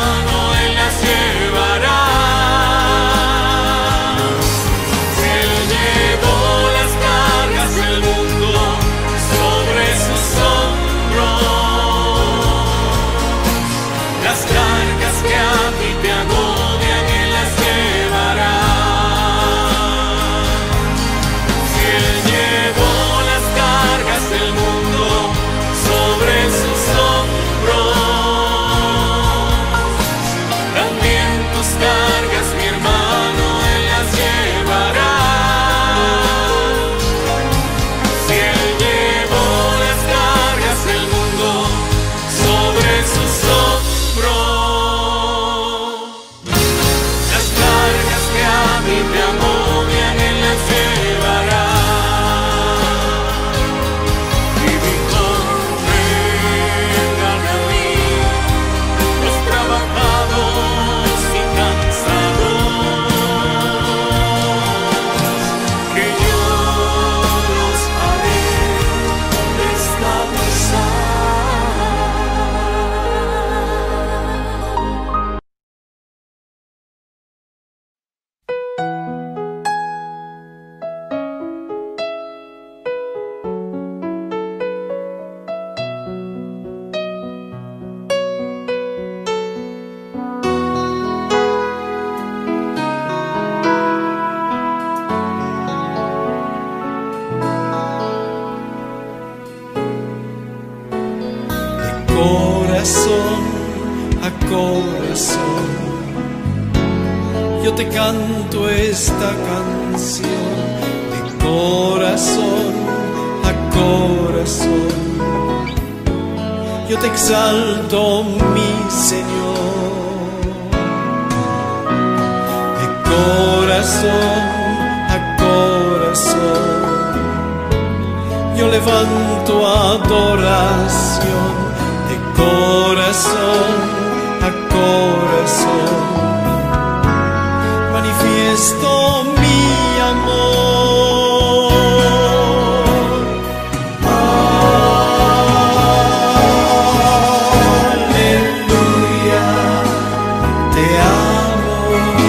canto esta canción de corazón a corazón. Yo te exalto, mi Señor, de corazón a corazón. Yo levanto adoración de corazón a corazón. Manifiesto mi amor. Aleluya, te amo.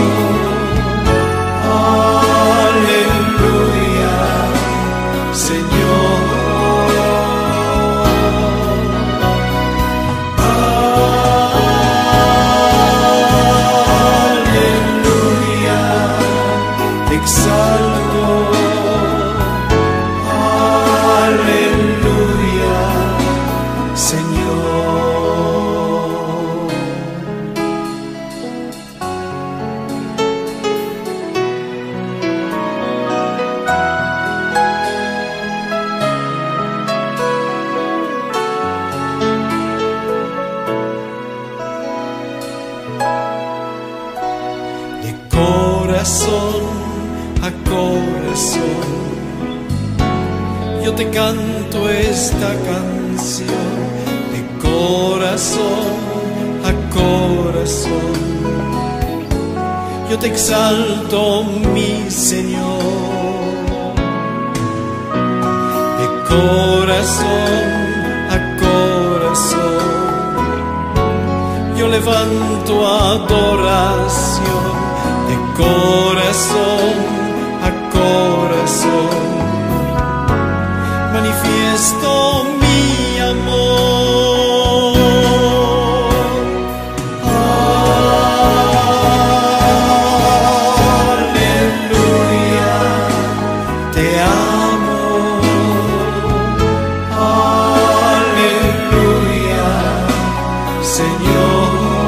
Aleluya, Señor. Corazón a corazón, yo te canto esta canción de corazón a corazón. Yo te exalto, mi Señor, de corazón a corazón. Yo levanto adoración de corazón a corazón. Manifiesto mi amor. Aleluya, te amo. Aleluya, Señor.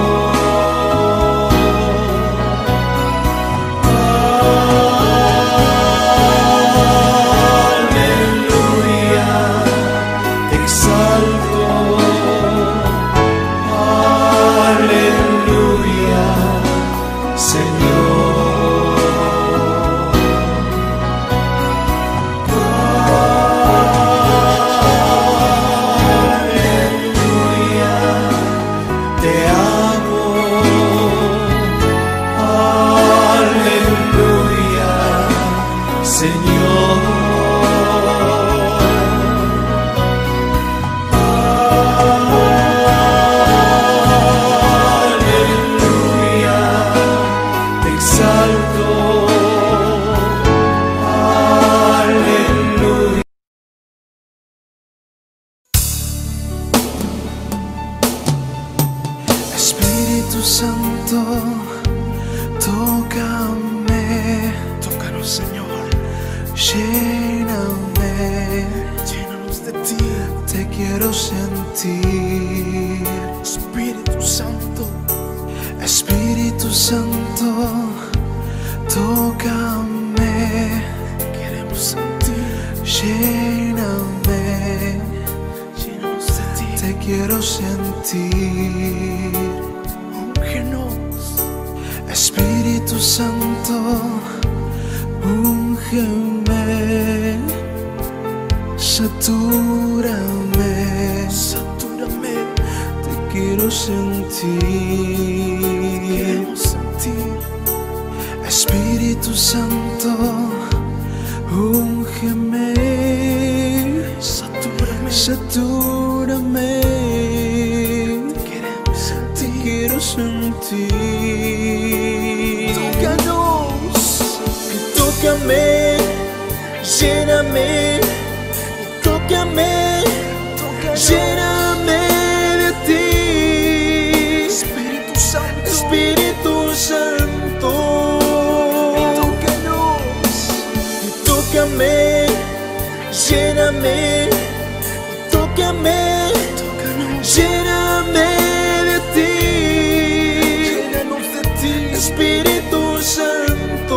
Espíritu Santo, tócame, tócanos, Señor, lléname, llénanos de ti, te quiero sentir. Espíritu Santo, Espíritu Santo, tócame, queremos sentir, lléname, llénanos de ti, te quiero sentir. Espíritu Santo, úngeme, satúrame, satúrame, te quiero sentir, queremos sentir. Espíritu Santo, úngeme, satúrame, satúrame, te queremos sentir, te quiero sentir. Tócame, lléname, tócame, lléname de ti. Espíritu Santo, Espíritu Santo, tócanos, tócame, lléname, tócame, lléname de ti. llénanos de ti, Espíritu Santo.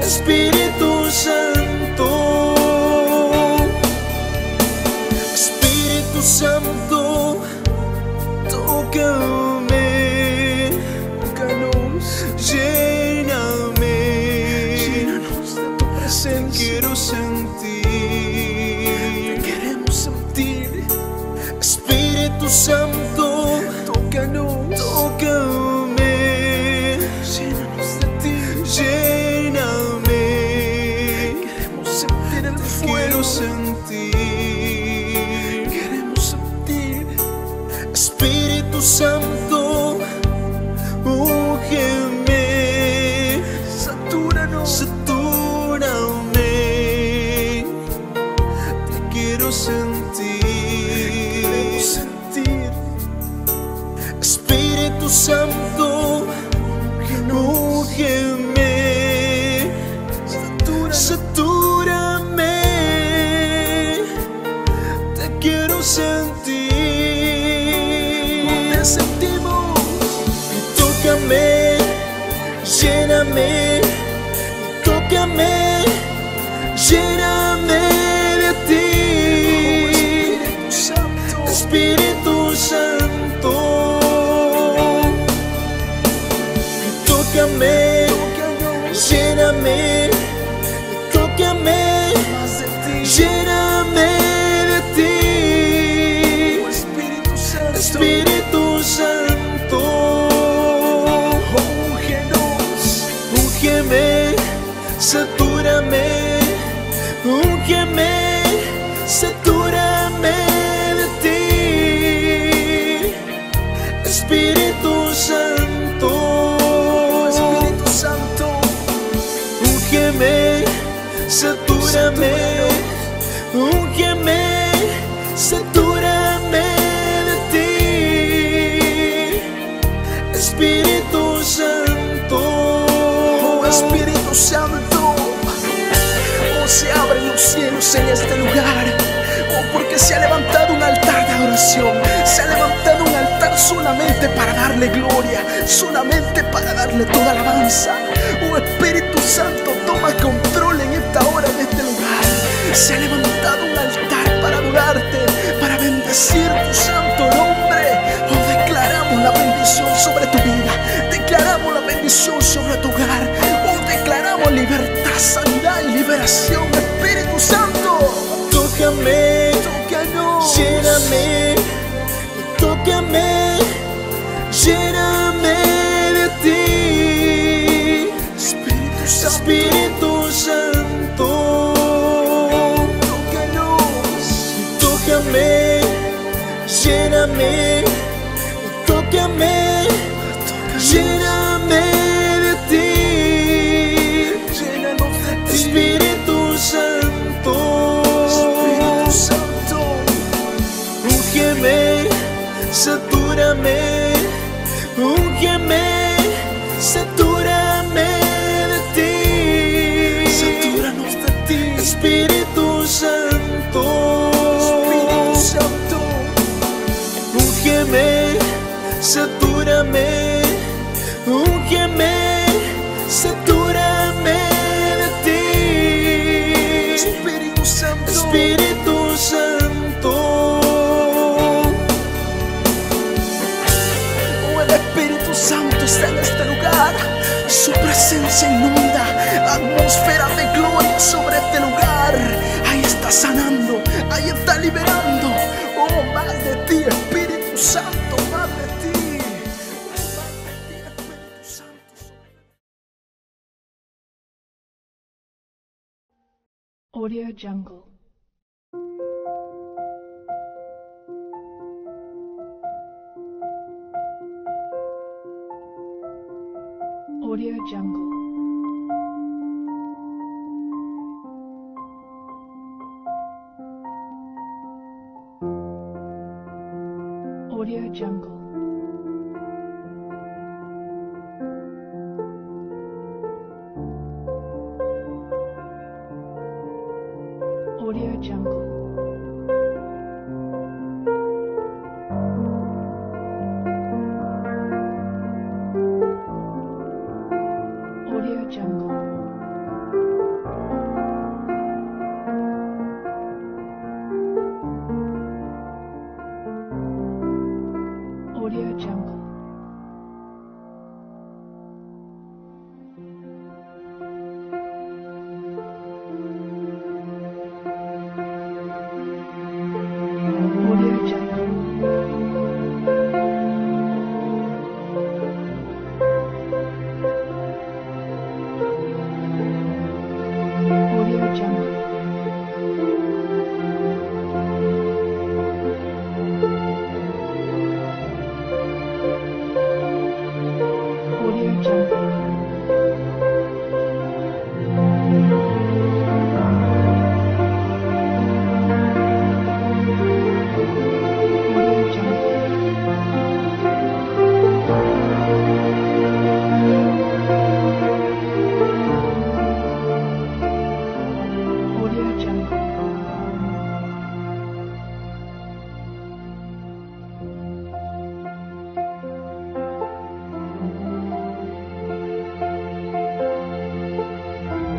Espíritu Santo, Espíritu Santo, tócame, tócanos, lléname, llénanos de tu presencia. Quiero sentir, te queremos sentir. Espíritu Santo, tócanos, tócame, llénanos de ti, lléname. Queremos sentir el fuego, quiero sentir, queremos sentir. Espíritu Santo, úngeme, satúranos, satúrame. Te quiero sentir, queremos sentir. Espíritu Santo, úngeme, satúrame, satúrame. Te quiero sentir, te sentimos. Y tócame, lléname, tócame, lléname de ti. Espíritu Santo, tócame, lléname, tócame, lléname de ti. Espíritu Santo, úngenos, úngeme, satúrame, úngeme, satúrame de ti. Espíritu Santo, Espíritu Santo, úngeme, satúrame, úngeme, satúrame de ti. Espíritu Santo, oh Espíritu Santo, oh se abren los cielos en este lugar, oh porque se ha levantado un altar de adoración, se ha levantado un altar solamente para darle gloria, solamente para darle toda alabanza. Oh Espíritu Santo, toma control en esta hora en este lugar. Se ha levantado un altar para adorarte, para bendecir tu santo nombre. Oh, declaramos la bendición sobre tu vida, declaramos la bendición sobre tu hogar. Oh, declaramos libertad, sanidad y liberación. Espíritu Santo, tócame, tócanos, lléname, tócame, lléname de ti. Espíritu Santo, Espíritu Santo, tócanos, tócame, lléname, tócame, lléname de ti. Llénanos de ti. Espíritu Santo, Espíritu Santo, úngeme, satúrame, úngeme, satúrame de ti. Satúranos de ti. Espíritu Santo, Espíritu Santo, úngeme, satúrame, úngeme, satúrame de ti. Espíritu Santo, Espíritu Santo, oh el Espíritu Santo está en este lugar. Su presencia inunda, atmósfera de gloria sobre este lugar. Ahí está sanando, ahí está liberando. Oh, más de ti, Espíritu Santo, más de ti, más de ti, Espíritu Santo. Audio Jungle. Audio Jungle. Audio Jungle. Audio Jungle. Audio Jungle.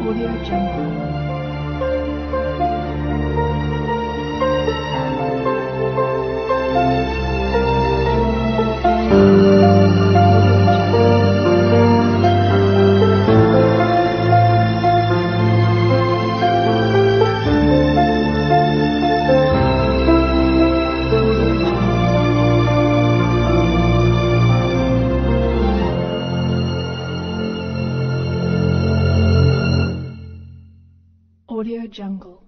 Audio Jungle. Audio Jungle.